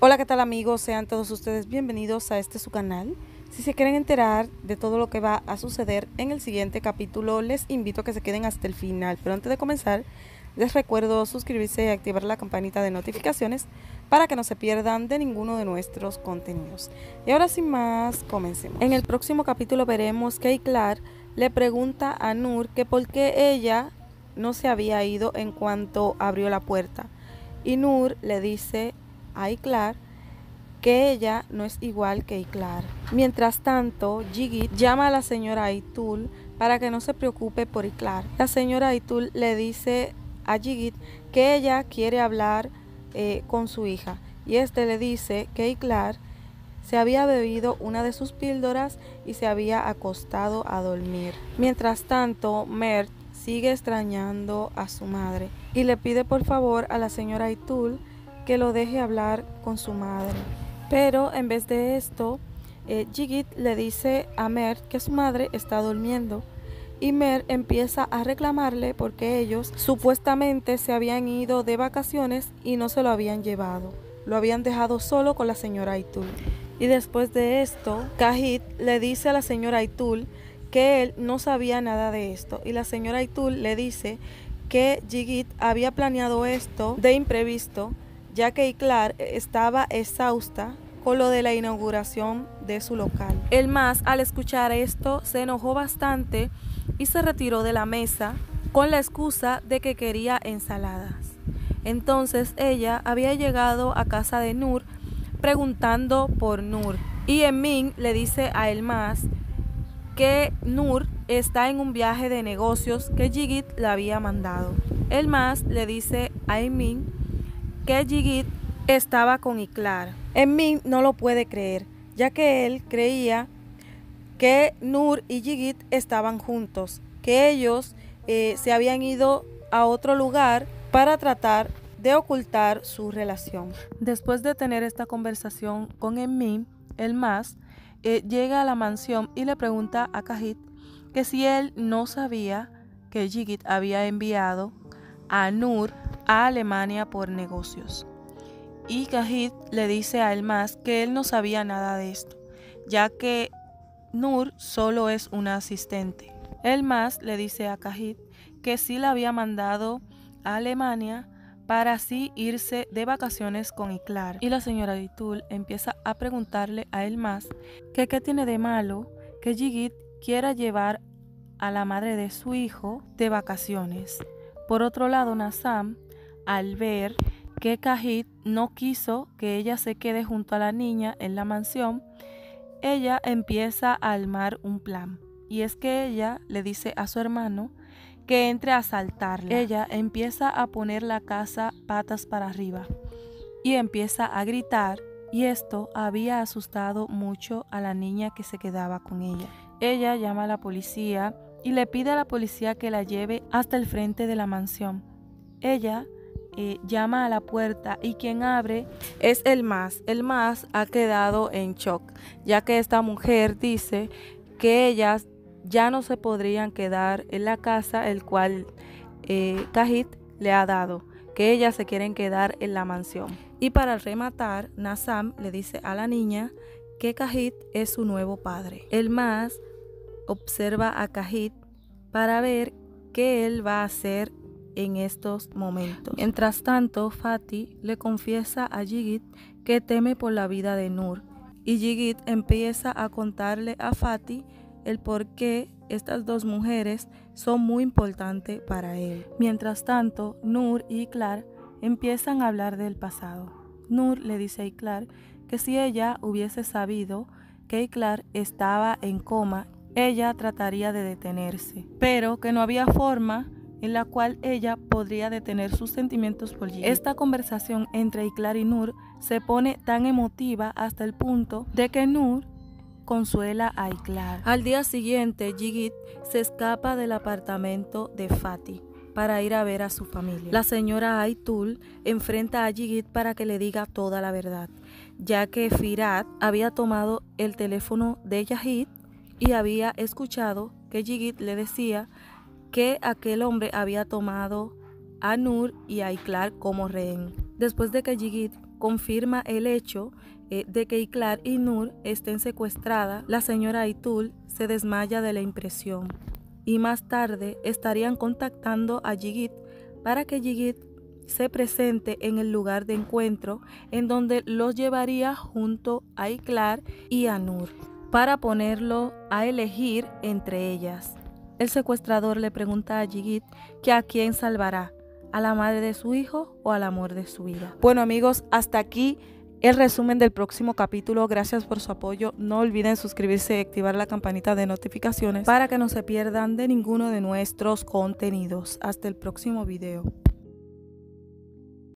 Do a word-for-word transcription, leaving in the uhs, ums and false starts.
Hola, ¿qué tal amigos? Sean todos ustedes bienvenidos a este su canal. Si se quieren enterar de todo lo que va a suceder en el siguiente capítulo, les invito a que se queden hasta el final. Pero antes de comenzar, les recuerdo suscribirse y activar la campanita de notificaciones para que no se pierdan de ninguno de nuestros contenidos. Y ahora sin más, comencemos. En el próximo capítulo veremos que Iclar le pregunta a Nur que por qué ella no se había ido en cuanto abrió la puerta. Y Nur le dice a Iclar que ella no es igual que Iclar. Mientras tanto, Jigit llama a la señora Aitul para que no se preocupe por Iclar. La señora Aitul le dice a Jigit que ella quiere hablar eh, con su hija y este le dice que Iclar se había bebido una de sus píldoras y se había acostado a dormir. Mientras tanto, Mert sigue extrañando a su madre y le pide por favor a la señora Aitul que lo deje hablar con su madre. Pero en vez de esto, eh, Jigit le dice a Mert que su madre está durmiendo y Mert empieza a reclamarle porque ellos supuestamente se habían ido de vacaciones y no se lo habían llevado. Lo habían dejado solo con la señora Aitul. Y después de esto, Kahit le dice a la señora Aitul que él no sabía nada de esto y la señora Aitul le dice que Jigit había planeado esto de imprevisto, ya que Iclar estaba exhausta con lo de la inauguración de su local. El más, al escuchar esto, se enojó bastante y se retiró de la mesa con la excusa de que quería ensaladas. Entonces ella había llegado a casa de Nur preguntando por Nur y Emin le dice a Elmas que Nur está en un viaje de negocios que Jigit le había mandado. Elmas le dice a Emin que Jigit estaba con Iclar. Emin no lo puede creer, ya que él creía que Nur y Jigit estaban juntos, que ellos eh, se habían ido a otro lugar para tratar de ocultar su relación. Después de tener esta conversación con Emin, el más eh, llega a la mansión y le pregunta a Kahit que si él no sabía que Jigit había enviado a Nur a Alemania por negocios. Y Kahit le dice a Elmas que él no sabía nada de esto, ya que Nur solo es una asistente. Elmas le dice a Kahit que sí la había mandado a Alemania para así irse de vacaciones con Iclar. Y la señora Aitul empieza a preguntarle a Elmas que qué tiene de malo que Jigit quiera llevar a la madre de su hijo de vacaciones. Por otro lado, Nazam, al ver que Kahit no quiso que ella se quede junto a la niña en la mansión, ella empieza a armar un plan. Y es que ella le dice a su hermano que entre a asaltarla. Ella empieza a poner la casa patas para arriba y empieza a gritar, y esto había asustado mucho a la niña que se quedaba con ella. Ella llama a la policía y le pide a la policía que la lleve hasta el frente de la mansión. Ella eh, llama a la puerta y quien abre es el más. El más ha quedado en shock, ya que esta mujer dice que ellas ya no se podrían quedar en la casa el cual eh, Kahit le ha dado, que ellas se quieren quedar en la mansión. Y para rematar, Nazam le dice a la niña que Kahit es su nuevo padre. El más observa a Kahit para ver qué él va a hacer en estos momentos. Mientras tanto, Fatih le confiesa a Jigit que teme por la vida de Nur y Jigit empieza a contarle a Fatih el por qué estas dos mujeres son muy importantes para él. Mientras tanto, Nur y Iclar empiezan a hablar del pasado. Nur le dice a Iclar que si ella hubiese sabido que Iclar estaba en coma, ella trataría de detenerse, pero que no había forma en la cual ella podría detener sus sentimientos por Jigit. Esta conversación entre Iclar y Nur se pone tan emotiva hasta el punto de que Nur consuela a Iclar. Al día siguiente, Jigit se escapa del apartamento de Fatih para ir a ver a su familia. La señora Aitul enfrenta a Jigit para que le diga toda la verdad, ya que Firat había tomado el teléfono de Jigit y había escuchado que Jigit le decía que aquel hombre había tomado a Nur y a Iclar como rehén. Después de que Jigit confirma el hecho eh, de que Iklar y Nur estén secuestradas, la señora Aitul se desmaya de la impresión y más tarde estarían contactando a Yigit para que Yigit se presente en el lugar de encuentro, en donde los llevaría junto a Iklar y a Nur para ponerlo a elegir entre ellas. El secuestrador le pregunta a Yigit que a quién salvará, a la madre de su hijo o al amor de su vida. Bueno amigos, hasta aquí el resumen del próximo capítulo. Gracias por su apoyo. No olviden suscribirse y activar la campanita de notificaciones para que no se pierdan de ninguno de nuestros contenidos. Hasta el próximo video.